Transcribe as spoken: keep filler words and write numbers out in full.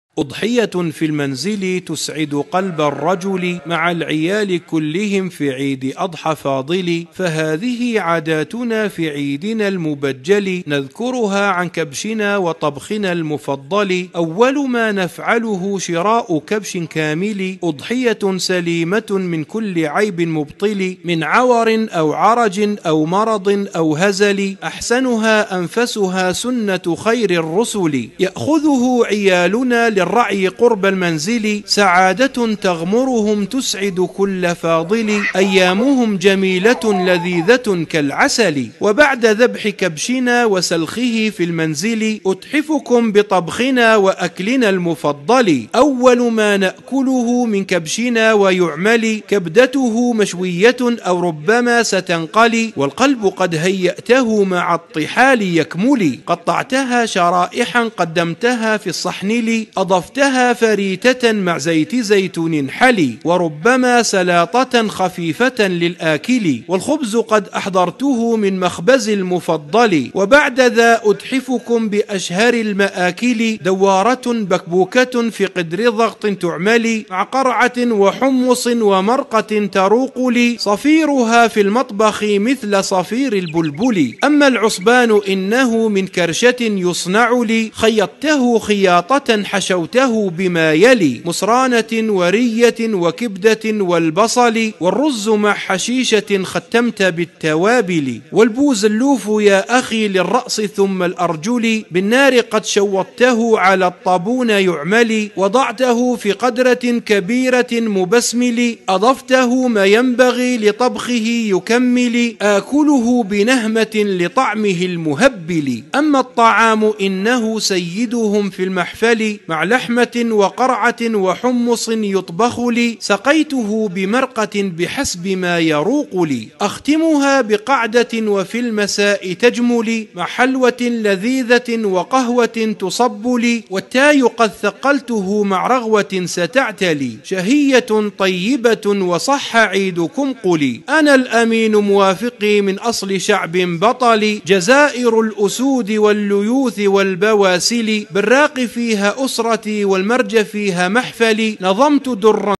أضحية في المنزل تسعد قلب الرجل مع العيال كلهم في عيد أضحى فاضل، فهذه عاداتنا في عيدنا المبجل، نذكرها عن كبشنا وطبخنا المفضل. أول ما نفعله شراء كبش كامل، أضحية سليمة من كل عيب مبطل، من عور أو عرج أو مرض أو هزل، أحسنها أنفسها سنة خير الرسل. يأخذه عيالنا للرعي قرب المنزل، سعادة تغمرهم تسعد كل فاضل، أيامهم جميلة لذيذة كالعسل. وبعد ذبح كبشنا وسلخه في المنزل، أتحفكم بطبخنا وأكلنا المفضل. أول ما نأكله من كبشنا ويعمل، كبدته مشوية أو ربما ستنقلي، والقلب قد هيأته مع الطحال يكمل. قطعتها شرائحا قدمتها في الصحنل، أضفتها فريتة مع زيت زيتون حلي، وربما سلاطة خفيفة للآكل، والخبز قد أحضرته من مخبز المفضل. وبعد ذا أتحفكم بأشهر المآكل، دوارة بكبوكة في قدر ضغط تعملي، مع قرعة وحمص ومرقة تروق لي، صفيرها في المطبخ مثل صفير البلبل. أما العصبان إنه من كرشة يصنع لي، خيطته خياطة حشوته بما يلي، مصرانة ورية وكبدة والبصل، والرز مع حشيشة ختمت بالتوابل. والبوزلوف يا أخي للرأس ثم الأرجل، بالنار قد شوضته على الطابون يعمل، وضعته في قدرة كبيرة مبسمل، أضفته ما ينبغي لطبخه يكمل، آكله بنهمة لطعمه المهبل. أما الطعام إنه سيدهم في المحفل، مع لحمة وقرعة وحمص يطبخ لي، سقيته بمرقة بحسب ما يروق لي، أختمها بقعدة وفي المساء تجملي، مع حلوة لذيذة وقهوة تصب لي، والتاي قد ثقلته مع رغوة ستعتلي، شهية طيبة وصح عيدكم قلي. أنا الأمين موافقي من أصل شعب بطل، جزائر الأسود والليوث والبواسل، بالراق فيها أسرتي والمرج فيها محفلي، نظمت درا